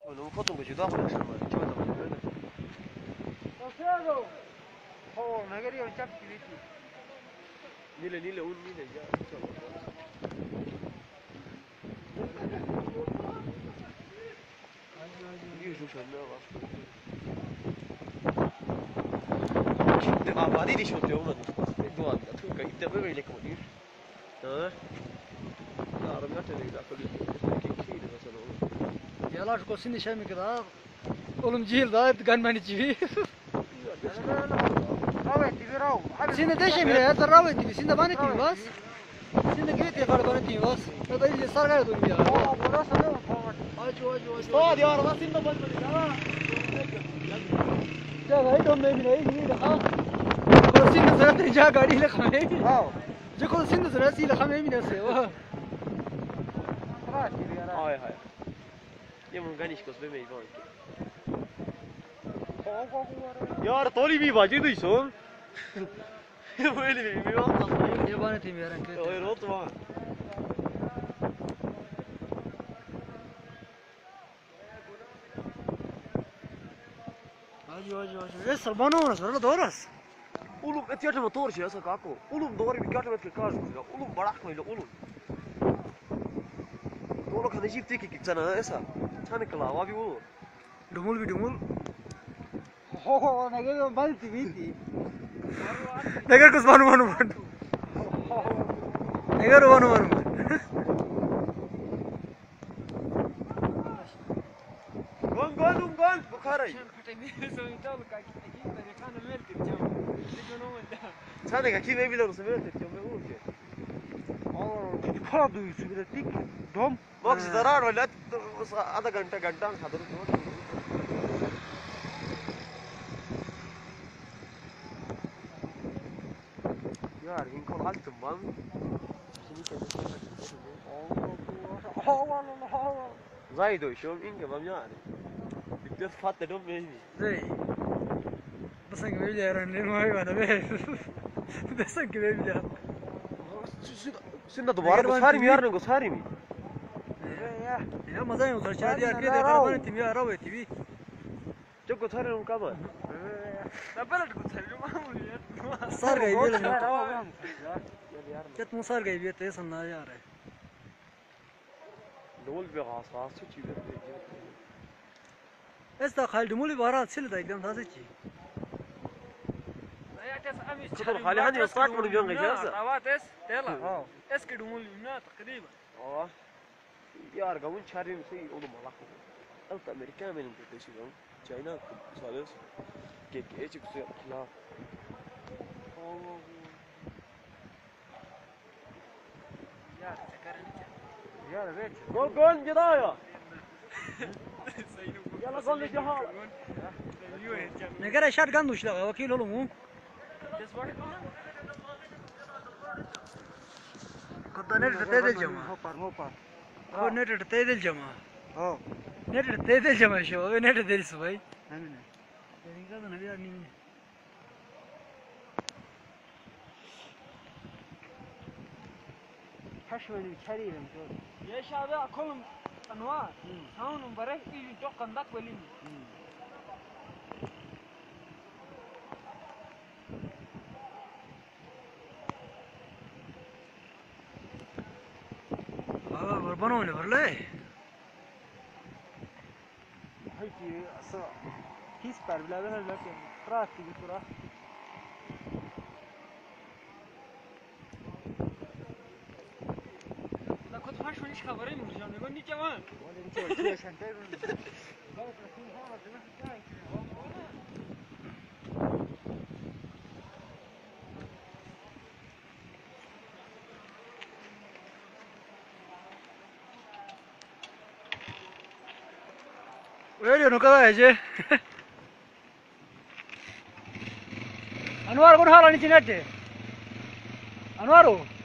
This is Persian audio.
Non foto così dopo lasciamo il ciò da vedere. Tassero! Oh, magari io già ti vedi. Nile un nile già. Io giù c'ho no. Ah, ma di dici te una domanda. Tu che te avevi le come dici? No? No, non mi da quelli che chiede sono. Yalar ko sindi şey mi kadar? Oğlum cihil daha gan beni cihi. Ravet tirao. Sindi de şey mi ya? Ravet gibi. Sindi bana timi bas. Sindi gibi tekrar bana timi bas. Ya da iyice sargaya dur ya. Burası ne? Acı. Sto di ora, ma sindi bas bas. Ya gayet on memnun iyi de ha. Ko sindi zaten ja gadiyle khamay. Ha. Je ko sindi zaten siyle khamay mi nase wa. Hay. Io non capisco se mi vuoi. Yar toli bir bacı duysun. Böyle bir yok. Yabani timi yaran kötü. Hayır oturma. Acı. Salbano ona sonra doğras. Ulum etiyatı motor şey asa kako. Ulum doğru bir katı metre kar. Ulum bırakmayla ulum. Doğru kadar jip tek ki sana esa. Çane kala abi ulum. Dumul. Oh, ne geliyor bana timi. Negar kus manu. Negar manu. Gol Bukharay. Çane ka kim evler olsa böyle tetiyor ben ulum ki. Allah, kala duyusu bir de tik. Dom. Bak zarar var lan. आधा घंटा खादर यार इनको altım var mı? Zai do şu inge bam yani. Bir fatte dom beni. Zey. Basan gibi bir yaran ne var bana be. Basan gibi bir yaran. Sinda dobar gosari mi yarın gosari mi? Ya mजा नहीं उधर शायद यार ये देखा मैंने तुम यार आओ टीवी जब गosari उनका बात डबल गosari मामूली यार सर गई भी लेना कितना सर गई भी तो सुनना यार है dol bir gaz çiğ ऐसा खाली डमूली बारा अच्छी लगता है एकदम था सच्ची كتر خالي هني استراك من اليوم جالسة روات اس يلا اس كدمول لنا تقريبا يا رجال شاري مسي أولو ملاك أنت أمريكا من إنجلترا يوم China سالس كيك إيش كسر كلا يا ريت جول جدايا يلا جول الجهال نقرأ شات قندوش لا وكيل هلو مو قد نرد تيد الجماعة هوبر هو نرد تيد الجماعة اه نرد تيد الجماعة شو هو نرد تيد السباي امين يعني كذا نبي أرني حشوني شريرا يا شباب كلهم انواع هون مبارك يجي توقن داك ولين بربنا ولا برلا هيك اصلا كيس بار بلا بلا لكن راسي بصراحه لا كنت فاش مانيش خبرين من الجامعة يقول لي كمان ولا انت وش عشان تعرف ويلي نكذا يا شيخ أنوار كن حالا نيجي نتة أنوارو